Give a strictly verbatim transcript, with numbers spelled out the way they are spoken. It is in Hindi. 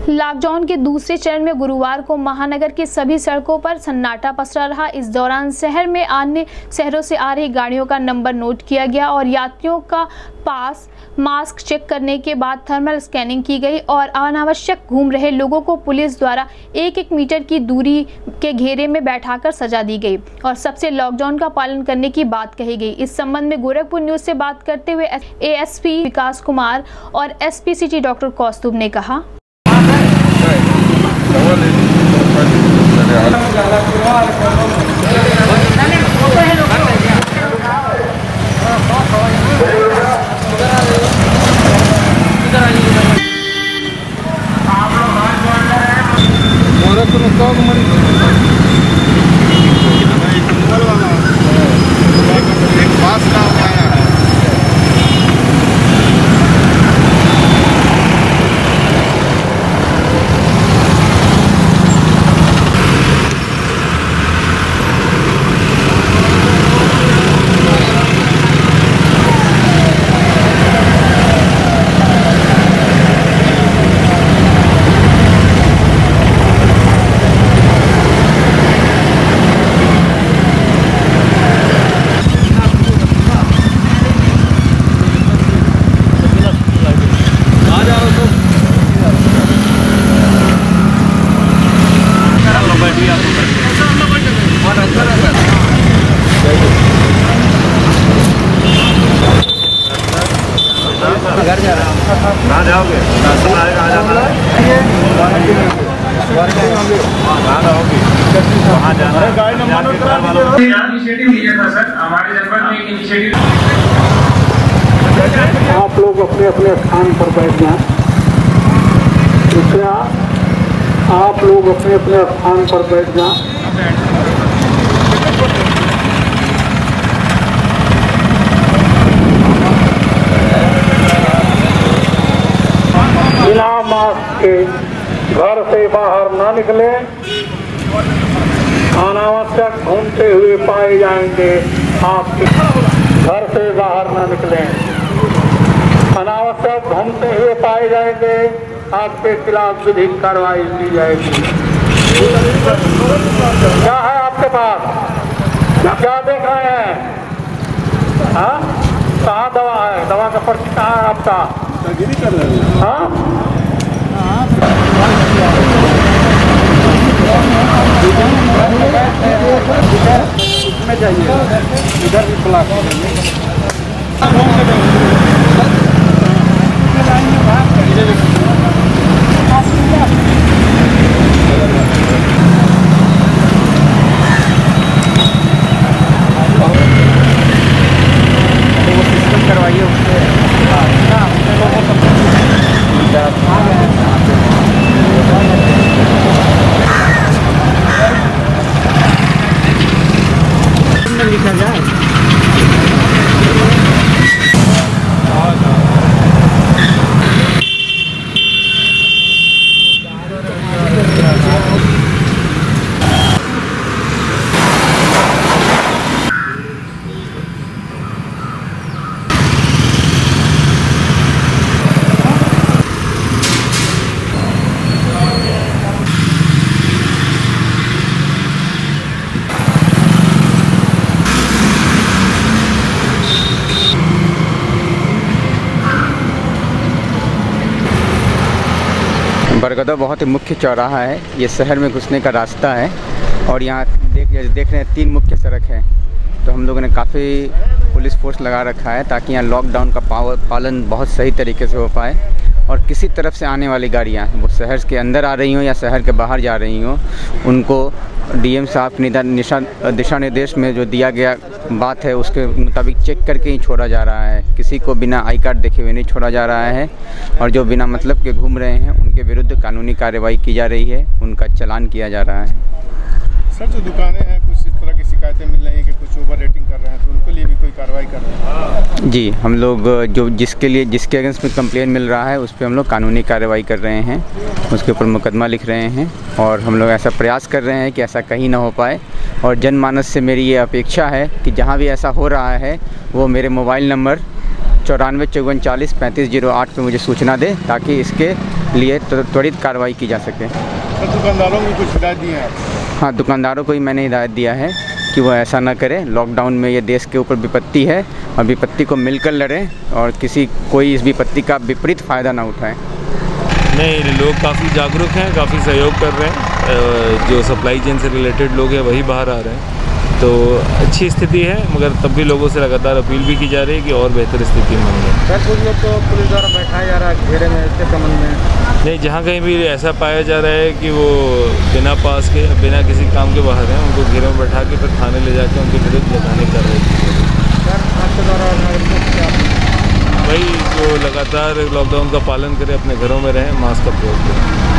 लॉकडाउन के दूसरे चरण में गुरुवार को महानगर के सभी सड़कों पर सन्नाटा पसरा रहा। इस दौरान शहर में अन्य शहरों से आ रही गाड़ियों का नंबर नोट किया गया और यात्रियों का पास मास्क चेक करने के बाद थर्मल स्कैनिंग की गई और अनावश्यक घूम रहे लोगों को पुलिस द्वारा एक एक मीटर की दूरी के घेरे में बैठाकर सजा दी गई और सबसे लॉकडाउन का पालन करने की बात कही गई। इस संबंध में गोरखपुर न्यूज से बात करते हुए एएसपी विकास कुमार और एसपी सिटी डॉक्टर कौस्तुभ ने कहा, घर जा रहा कहाँ जाओगे? कहाँ जाना है? कहाँ रहोगे? वहाँ जाना है। गाड़ी नंबर नोट करा दीजिए। इनिशिएटिव लिया था सर, हमारे जनपद में एक इनिशिएटिव। आप लोग अपने अपने स्थान पर बैठ जाएं। दूसरा, आप लोग अपने अपने स्थान पर बैठ जाएं। बिना मास्क के घर से बाहर न निकले, अनावश्यक घूमते हुए पाए जाएंगे। आपके घर से बाहर न निकलें, अनावश्यक घूमते हुए पाए जाएंगे। आपके खिलाफ विधिक कार्रवाई की जाएगी। क्या है आपके पास? क्या देख रहे हैं? हाँ, कहाँ दवा है? दवा का पर्ची कहाँ है आपका? कर रहे हैं। हाँ, इसमें जाइए, इधर भी ब्लॉक करवाइए उससे। लिखा जाए बरगदा बहुत ही मुख्य चौराहा है। ये शहर में घुसने का रास्ता है और यहाँ देख देख रहे हैं तीन मुख्य सड़क है। तो हम लोगों ने काफ़ी पुलिस फोर्स लगा रखा है ताकि यहाँ लॉकडाउन का पालन बहुत सही तरीके से हो पाए और किसी तरफ से आने वाली गाड़ियाँ वो शहर के अंदर आ रही हों या शहर के बाहर जा रही हों, उनको डीएम साहब के निशा दिशा निर्देश में जो दिया गया बात है उसके मुताबिक चेक करके ही छोड़ा जा रहा है। किसी को बिना आई कार्ड देखे हुए नहीं छोड़ा जा रहा है और जो बिना मतलब के घूम रहे हैं उनके विरुद्ध कानूनी कार्रवाई की जा रही है, उनका चालान किया जा रहा है। सर, जो दुकानें हैं कुछ इस तरह की शिकायतें मिल रही हैं कि कुछ ओवर रेटिंग कर रहे हैं, तो उनके लिए भी कोई कार्रवाई कर रहे हैं? जी, हम लोग जो जिसके लिए जिसके अगेंस्ट में कंप्लेन मिल रहा है उस पर हम लोग कानूनी कार्रवाई कर रहे हैं, उसके ऊपर मुकदमा लिख रहे हैं और हम लोग ऐसा प्रयास कर रहे हैं कि ऐसा कहीं ना हो पाए। और जनमानस से मेरी ये अपेक्षा है कि जहाँ भी ऐसा हो रहा है वो मेरे मोबाइल नंबर चौरानवे चौवन चालीस पैंतीस जीरो आठ पर मुझे सूचना दे ताकि इसके लिए त्वरित कार्रवाई की जा सके। सर, दुकानदारों को कुछ हिदायत दी है? हाँ, दुकानदारों को ही मैंने हिदायत दिया है कि वो ऐसा ना करें। लॉकडाउन में ये देश के ऊपर विपत्ति है और विपत्ति को मिलकर लड़ें और किसी कोई इस विपत्ति का विपरीत फ़ायदा ना उठाएं। नहीं, लोग काफ़ी जागरूक हैं, काफ़ी सहयोग कर रहे हैं। जो सप्लाई चेन से रिलेटेड लोग हैं वही बाहर आ रहे हैं, तो अच्छी स्थिति है। मगर तब भी लोगों से लगातार अपील भी की जा रही है कि और बेहतर स्थिति में बने। सर, कुछ लोग तो पुलिस द्वारा बैठाया जा रहा है घेरे में, इसके संबंध में? नहीं, जहाँ कहीं भी ऐसा पाया जा रहा है कि वो बिना पास के, बिना किसी काम के बाहर हैं, उनको घेरे में बैठा के फिर थाने ले जाकर उनके विरुद्ध लगाने कर रहे हैं। सर, आपके द्वारा वही जो लगातार लॉकडाउन का पालन करें, अपने घरों में रहें, मास्क का प्रयोग करें।